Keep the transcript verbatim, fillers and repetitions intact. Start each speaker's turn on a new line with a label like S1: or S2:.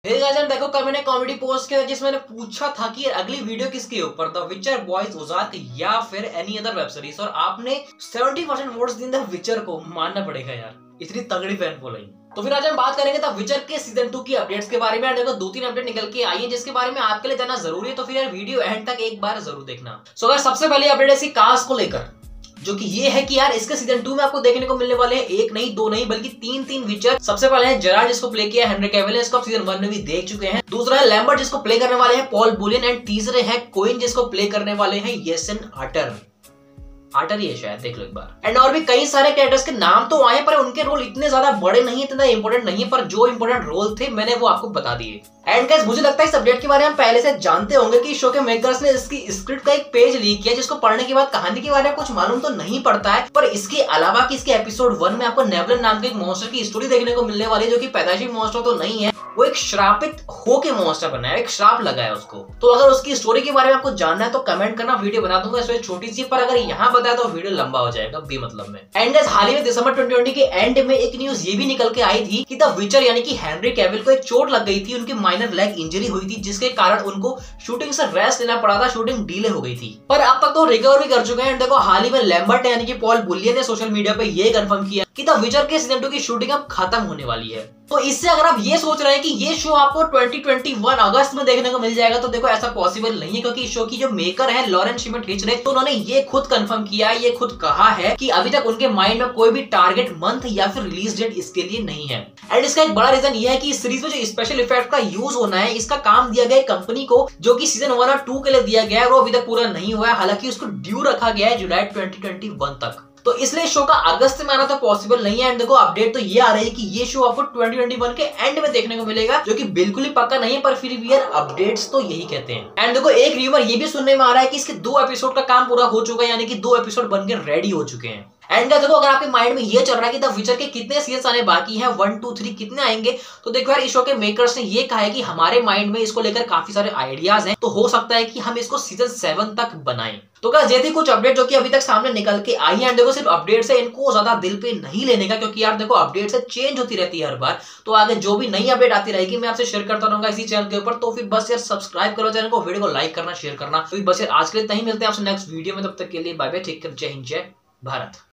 S1: Hey guys, देखो कल मैंने कॉमेडी पोस्ट किया जिसमें मैंने पूछा था कि अगली वीडियो किसके ऊपर, द विचर बॉयज ओजार्क या फिर एनी अदर वेब सीरीज, और आपने सत्तर परसेंट वोट्स दिए द विचर को। मानना पड़ेगा यार, इतनी तगड़ी फैन फॉलोइंग। तो फिर आज हम बात करेंगे द विचर के सीजन टू की अपडेट्स के बारे में। देखो दो तीन अपडेट निकल के आई है जिसके बारे में आपके लिए जानना जरूरी है, तो फिर यार वीडियो एंड तक एक बार जरूर देखना। सो so, सबसे पहले अपडेट है कास्ट को लेकर, जो कि ये है कि यार इसके सीजन टू में आपको देखने को मिलने वाले हैं एक नहीं दो नहीं बल्कि तीन तीन विचर। सबसे पहले है जेरार्ड जिसको प्ले किया है हेनरी कैविल, इसको सीजन वन में भी देख चुके हैं। दूसरा है लैम्बर्ट जिसको प्ले करने वाले हैं पॉल बुलियन, एंड तीसरे है कोइन जिसको प्ले करने वाले हैं येसन आर्टर। आर्टर ही है शायद, देख लो एक बार। एंड और भी कई सारे कैरेक्टर्स के नाम तो आए पर उनके रोल इतने ज्यादा बड़े नहीं, इतना इंपॉर्टेंट नहीं है, पर जो इंपॉर्टेंट रोल थे मैंने वो आपको बता दिए। एंड गाइस, मुझे लगता है इस अपडेट के बारे में हम पहले से जानते होंगे कि शो के मेकर्स ने इसकी स्क्रिप्ट का एक पेज लीक किया जिसको पढ़ने के बाद कहानी के बारे में कुछ मालूम तो नहीं पड़ता है, पर इसके अलावा कि इसके एपिसोड वन में आपको नेवलन नाम के एक मॉन्स्टर की स्टोरी देखने को मिलने वाली है, जो कि पैदाइशी मॉन्स्टर तो नहीं है, वो एक श्रापित हो के मॉन्स्टर बना है, एक श्राप लगा है उसको। तो अगर उसकी स्टोरी के बारे में आपको जानना है तो कमेंट करना, वीडियो बना दूंगा इसमें छोटी सी, पर अगर यहाँ बताया तो वीडियो लंबा हो जाएगा बेमतलब में। एंड गाइस, हाल ही में दिसंबर ट्वेंटी ट्वेंटी के एंड में एक न्यूज ये भी निकल के आई थी कि द विचर यानी कि हेनरी कैविल को एक चोट लग गई थी, उनकी माइनर लेग इंजरी हुई थी, जिसके कारण उनको शूटिंग से रेस्ट लेना पड़ा था, शूटिंग डिले हो गई थी, पर अब तक तो रिकवर भी कर चुके हैं। देखो हाल ही में लैम्बर्ट यानी कि पॉल बुलियन ने सोशल मीडिया पे ये कंफर्म किया कि द विचर के सीजन टू की शूटिंग अब खत्म होने वाली है। तो इससे अगर आप ये सोच रहे हैं कि ये शो आपको ट्वेंटी ट्वेंटी वन अगस्त में देखने को मिल जाएगा, तो देखो ऐसा पॉसिबल नहीं है, क्योंकि इस शो की जो मेकर है लॉरेंस शिमट हिच ने, तो उन्होंने ये खुद कंफर्म किया है, ये खुद कहा है कि अभी तक उनके माइंड में कोई भी टारगेट मंथ या फिर रिलीज डेट इसके लिए नहीं है। एंड इसका एक बड़ा रीजन ये है कि इस सीरीज में जो स्पेशल इफेक्ट का यूज होना है, इसका काम दिया गया कंपनी को, जो कि सीजन वन और टू के लिए दिया गया है, वो अभी तक पूरा नहीं हुआ है। हालांकि उसको ड्यू रखा गया है जुलाई ट्वेंटी ट्वेंटी वन तक, तो इसलिए शो का अगस्त में आना तो पॉसिबल नहीं है। एंड देखो अपडेट तो ये आ रही है कि ये शो आपको ट्वेंटी ट्वेंटी वन के एंड में देखने को मिलेगा, जो कि बिल्कुल ही पक्का नहीं है, पर फिर भी यार अपडेट्स तो यही कहते हैं। एंड देखो एक र्यूमर ये भी सुनने में आ रहा है कि इसके दो एपिसोड का काम पूरा हो चुका है, यानी कि दो एपिसोड बनकर रेडी हो चुके हैं। एंड देखो अगर आपके माइंड में ये चल रहा है कि द विचर के कितने सीजन आने बाकी हैं, वन टू थ्री कितने आएंगे, तो देखो यार इस शो के मेकर्स ने ये कहा है कि हमारे माइंड में इसको लेकर काफी सारे आइडियाज हैं, तो हो सकता है कि हम इसको सीजन सेवन तक बनाएं। तो गाइस ये थी कुछ अपडेट जो कि अभी तक सामने निकल के आई है। देखो सिर्फ अपडेट से इनको ज्यादा दिल पे नहीं लेने का, क्योंकि यार देखो अपडेट से चेंज होती रहती है हर बार, तो आगे जो भी नई अपडेट आती रहेगी मैं आपसे शेयर करता रहूंगा इसी चैनल के ऊपर। तो फिर बस यार सब्सक्राइब करो चैनल को, वीडियो को लाइक करना, शेयर करना। तो बस यार आज के लिए नहीं, मिलते हैं आपसे नेक्स्ट वीडियो में, तब तक के लिए बाय बाय, टेक केयर, जय हिंद, जय भारत।